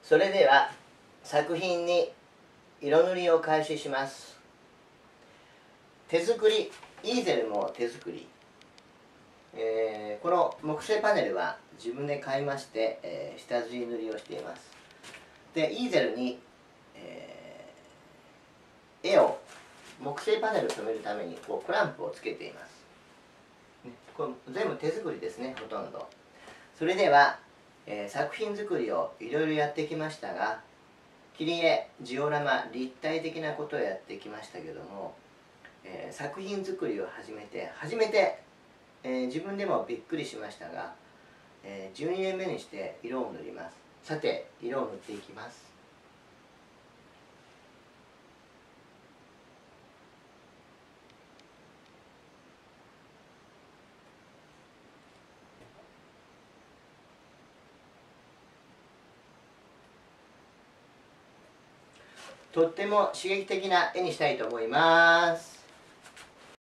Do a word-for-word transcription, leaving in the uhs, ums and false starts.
それでは作品に色塗りを開始します。手作りイーゼルも手作り、えー、この木製パネルは自分で買いまして、えー、下地塗りをしています。でイーゼルに、えー、絵を木製パネルを留めるためにこうクランプをつけています、ね、これ全部手作りですね、ほとんど。それでは、えー、作品作りをいろいろやってきましたが、切り絵、ジオラマ、立体的なことをやってきましたけども、えー、作品作りを始めて初めて、えー、自分でもびっくりしましたが、えー、じゅうにねんめにして色を塗ります。さて色を塗っていきます。とっても刺激的な絵にしたいと思います。